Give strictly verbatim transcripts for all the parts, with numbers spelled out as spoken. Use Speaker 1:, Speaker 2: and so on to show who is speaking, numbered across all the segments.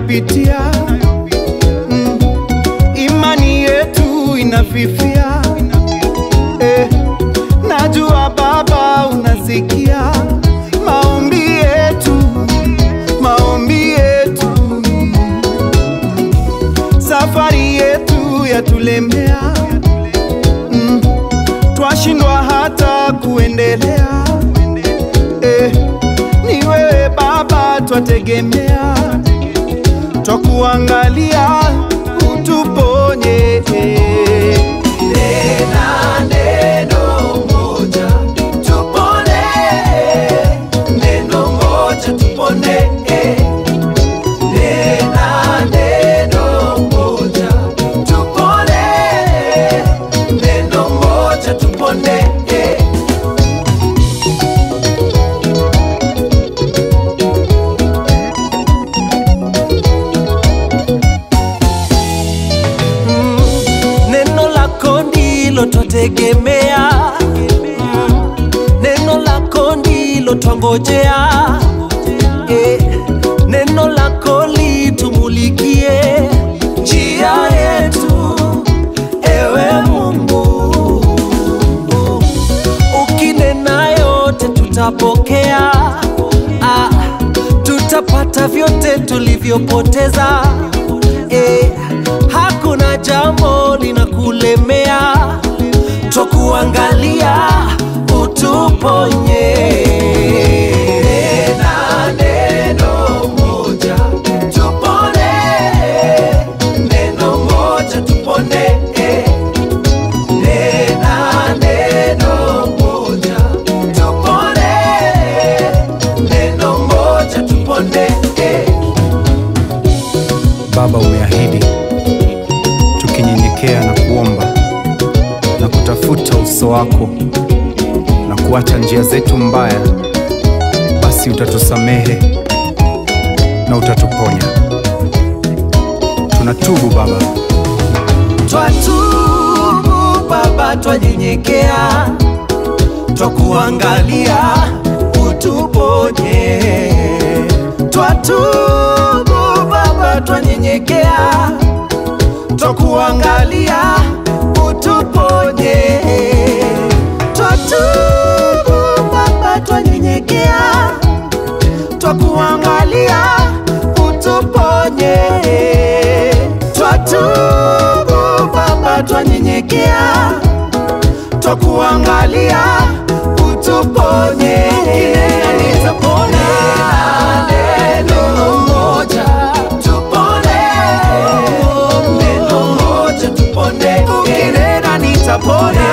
Speaker 1: tunayopitia, mm, imani yetu inafifia. Eh, najua Baba unasikia maombi yetu, maombi yetu. Safari yetu yatulemea, mm, twashindwa hata kuendelea. Eh, ni wewe Baba twategemea, twakuangalia utuponye.
Speaker 2: Nena neno moja tupone, neno moja tupone. Nena neno moja tupone, neno moja tupone. Twategemea, mm, neno lako ndilo twangojea. Eh, neno lako litumulikie njia yetu, ewe Mungu. Ukinena yote tutapokea, ah, tutapata vyote tulivyopoteza. Eh, hakuna jambo linakulemea, twakuangalia utuponye. Nena neno moja tupone, neno moja tupone. Nena neno moja tupone, neno moja tupone.
Speaker 1: Baba, umeahidi tukinyenyekea na kuomba na kutafuta uso wako na kuacha njia zetu mbaya, basi utatusamehe na utatuponya. Tunatubu Baba.
Speaker 2: Twatubu Baba, twanyenyekea, twakuangalia utuponye. Twatubu Baba, twanyenyekea, twakuangalia utuponye. Twatubu Baba, twanyenyekea, twakuangalia utuponye. Twatubu Baba, twanyenyekea, twakuangalia utuponye. Ukinena nitapona, neno moja tupone, neno moja tupone. Ukinena nitapona,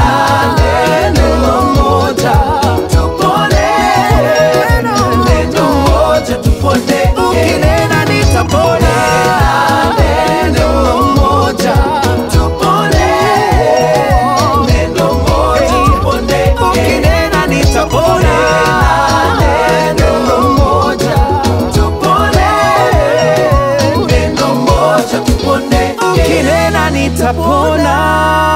Speaker 2: neno moja tupone, neno moja tupone. Ukinena nitapona, neno moja tupone, neno moja tupone. Ukinena nitapona, neno moja tupone, neno moja tupone. Ukinena nitapona.